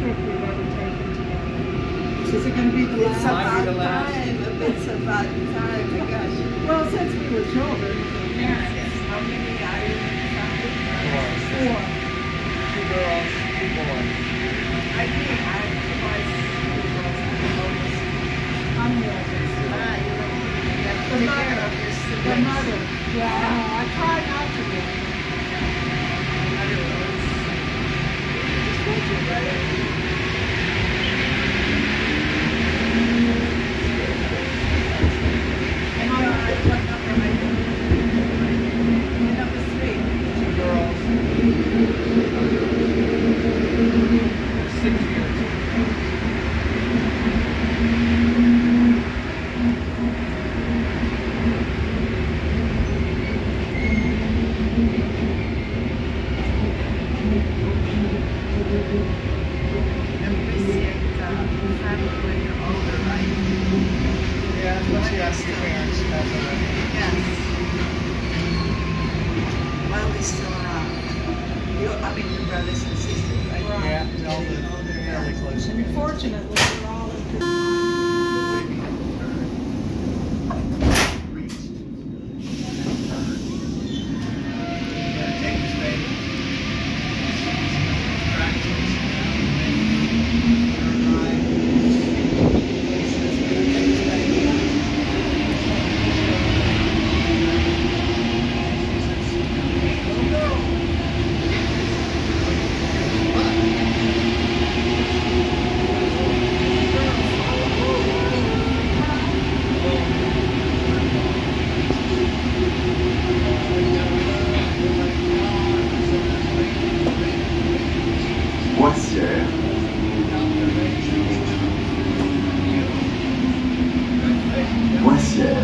trip we've ever taken together. Is it going to be the It's last? about time. It's about time. My gosh. Well, since we were children, Parents. How many are you? four. 2 girls, 2 boys. I have 2 boys, 2 girls. I'm the oldest. I'm the oldest. You have to The take care mother. of your The siblings. mother. Yeah, I know. I try not to be. Mother was. Just what you brother. And what number am I doing? Number 3. 2 girls. 6 years. Appreciate family when you're older, right? Yeah, that's what she asked the parents. That's already. Yes. While we still around. I mean, your brothers and sisters, right? Yeah, they all live fairly close And together. fortunately, we're all in Take this baby. Boissière. Boissière.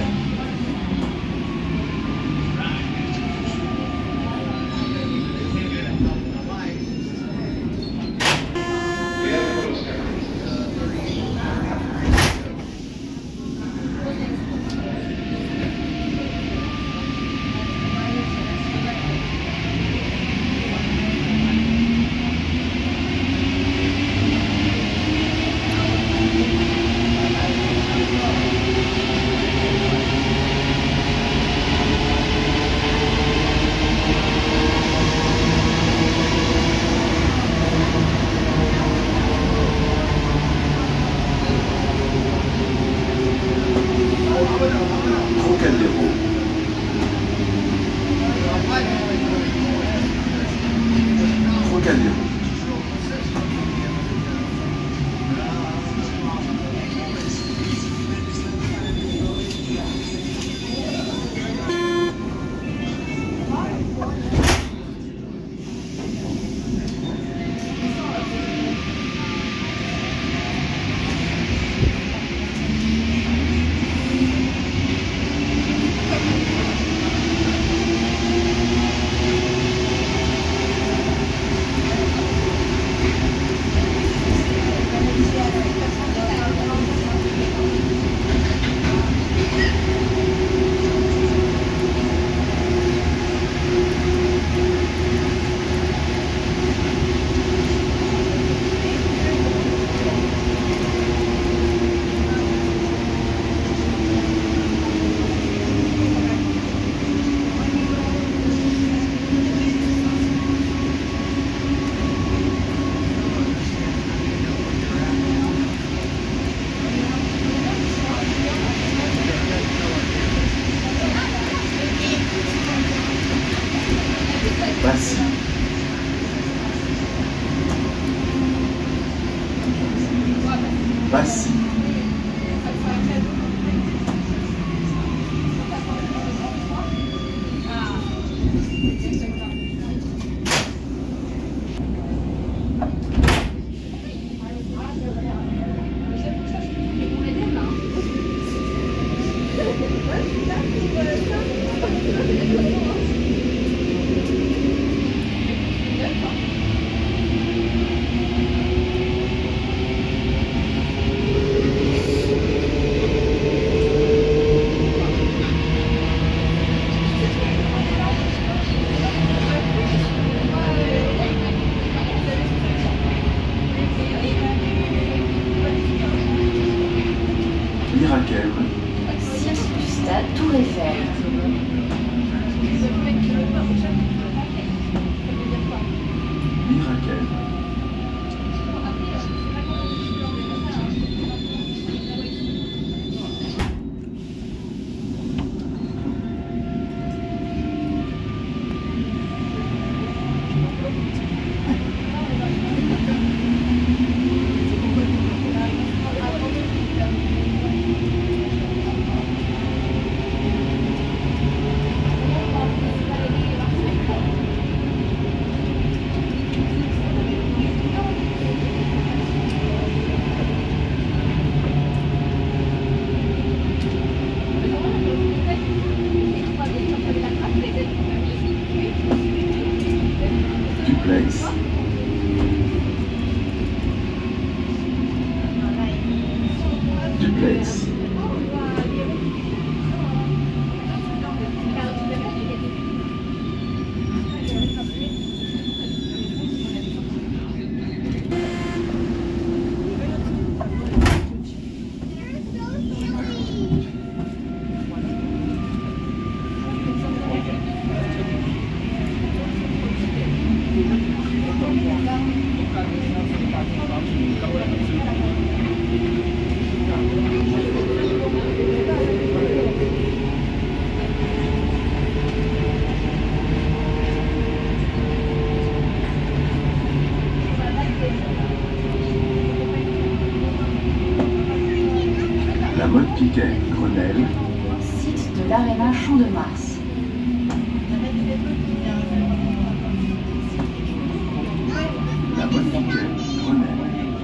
Trocadéro. Trocadéro. Passy. Passy. Duplex. Duplex. La mode Piquet, Grenelle. Site de l'Arena Champ de Mars. La mode Piquet, Grenelle.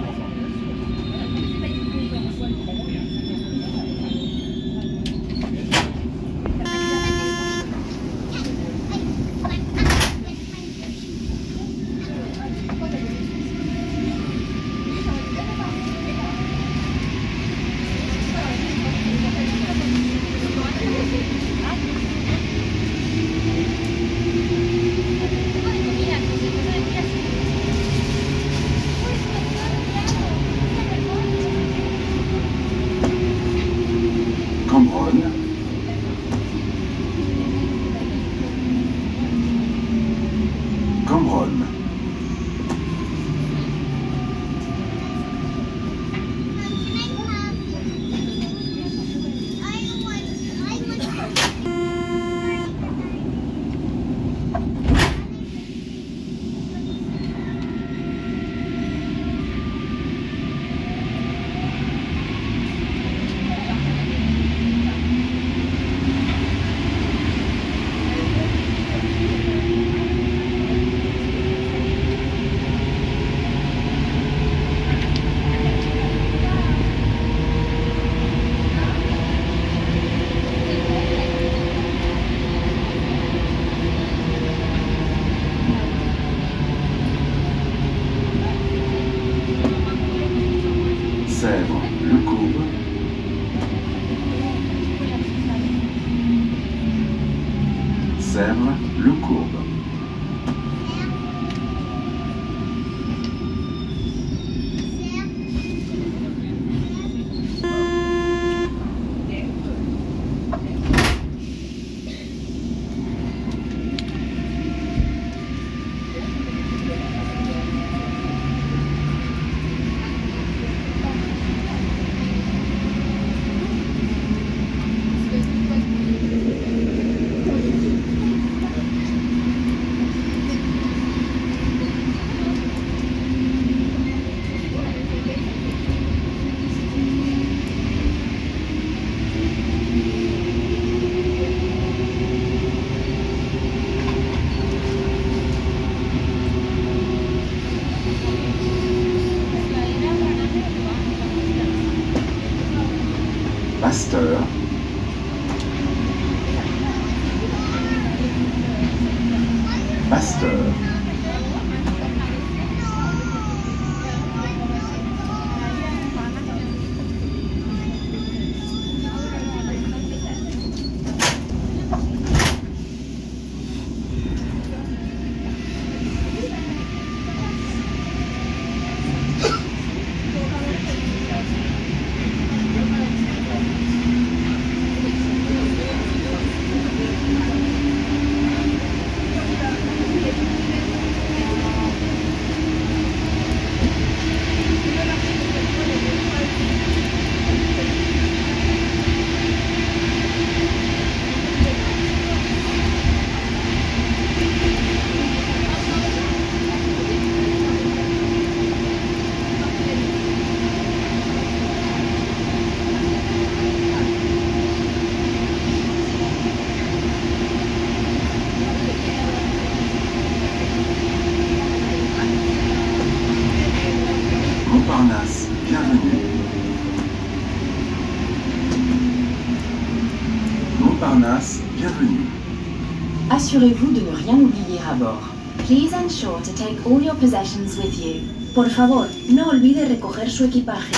Cambronne. Cambronne. Sèvres, Le Courbe. Sèvres, Le Courbe. Pasteur. Pasteur. Montparnasse, bienvenue. Montparnasse, bienvenue. Assurez-vous de ne rien oublier à bord. Please ensure to take all your possessions with you. Por favor, no olvide recoger su equipaje.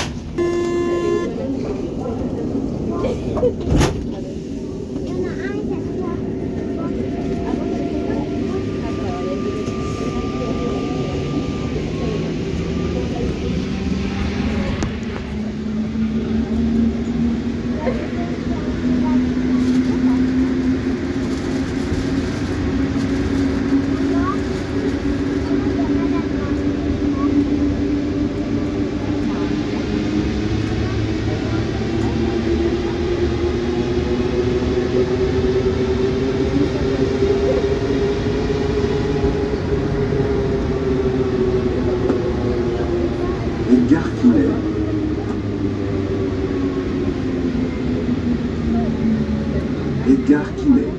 Edgar Quinet. Edgar Quinet.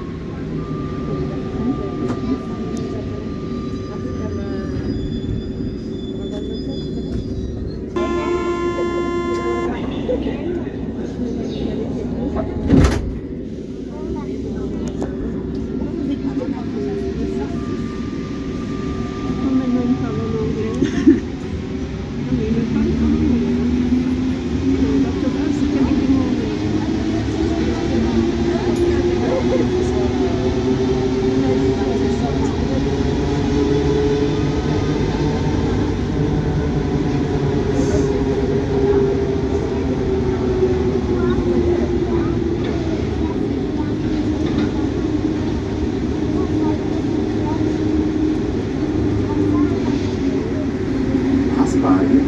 Raspail.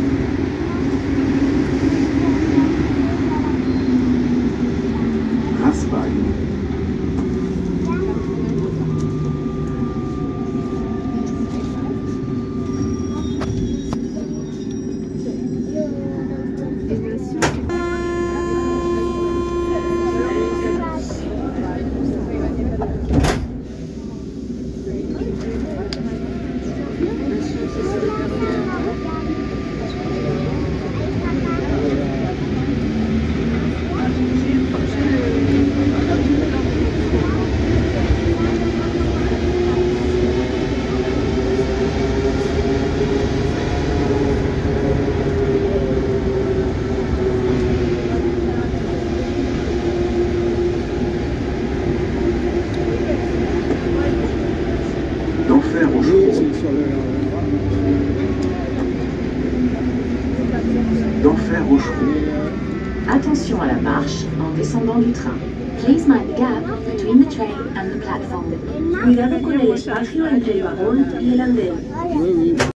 Raspail. D'enfer au chevreau. D'enfer au chevreau. Attention à la marche en descendant du train. Please mind the gap between the train and the platform. Cuidado con el espacio entre el vagón y el andén.